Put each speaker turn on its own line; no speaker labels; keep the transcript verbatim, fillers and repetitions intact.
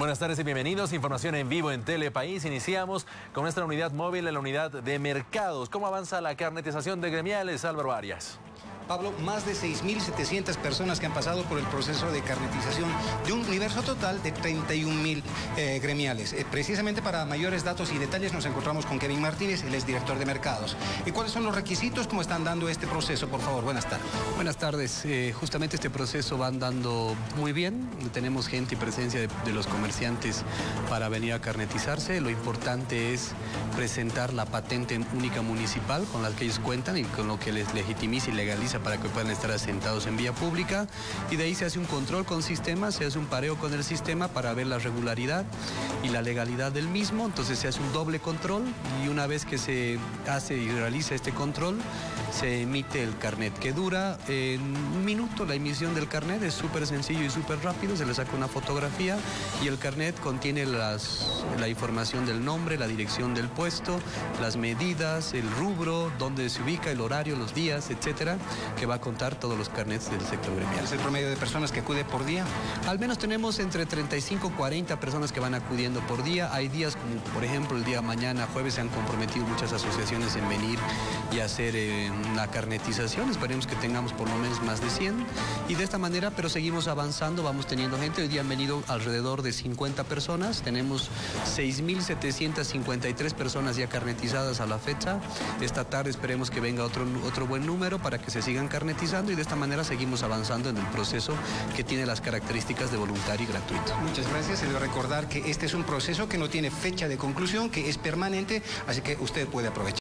Buenas tardes y bienvenidos. Información en vivo en Telepaís. Iniciamos con nuestra unidad móvil en la unidad de mercados. ¿Cómo avanza la carnetización de gremiales? Álvaro Arias.
Pablo, más de seis mil setecientas personas que han pasado por el proceso de carnetización de un universo total de treinta y un mil eh, gremiales. Eh, precisamente para mayores datos y detalles nos encontramos con Kevin Martínez, él es director de mercados. ¿Y cuáles son los requisitos? ¿Cómo están dando este proceso? Por favor, buenas tardes.
Buenas tardes. Eh, justamente este proceso va andando muy bien. Tenemos gente y presencia de, de los comerciantes para venir a carnetizarse. Lo importante es presentar la patente única municipal con la que ellos cuentan y con lo que les legitimiza y legaliza para que puedan estar asentados en vía pública, y de ahí se hace un control con sistema, se hace un pareo con el sistema para ver la regularidad y la legalidad del mismo. Entonces se hace un doble control y una vez que se hace y realiza este control se emite el carnet, que dura en un minuto. La emisión del carnet es súper sencillo y súper rápido, se le saca una fotografía y el carnet contiene las, la información del nombre, la dirección del puesto, las medidas, el rubro, dónde se ubica, el horario, los días, etcétera, que va a contar todos los carnets del sector gremial.
¿Es el promedio de personas que acude por día?
Al menos tenemos entre treinta y cinco y cuarenta personas que van acudiendo por día. Hay días como, por ejemplo, el día de mañana, jueves, se han comprometido muchas asociaciones en venir y hacer eh, una carnetización. Esperemos que tengamos por lo menos más de cien. Y de esta manera, pero seguimos avanzando, vamos teniendo gente. Hoy día han venido alrededor de cincuenta personas. Tenemos seis mil setecientas cincuenta y tres personas ya carnetizadas a la fecha. Esta tarde esperemos que venga otro, otro buen número para que se sigan carnetizando, y de esta manera seguimos avanzando en el proceso que tiene las características de voluntario y gratuito.
Muchas gracias. Les voy a recordar que este es un proceso que no tiene fecha de conclusión, que es permanente, así que usted puede aprovechar.